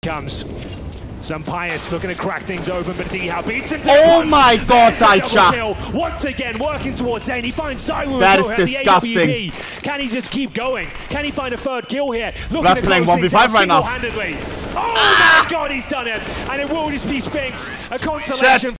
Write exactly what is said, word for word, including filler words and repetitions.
comes. Some Pius looking to crack things open, but DYCHA beats him. Oh my god, DYCHA! Once again, working towards Zane. He finds Cyber. That is disgusting. Can he just keep going? Can he find a third kill here? We're playing one v five right now. Oh ah! my god, he's done it! And it will just be Spinks. A consolation.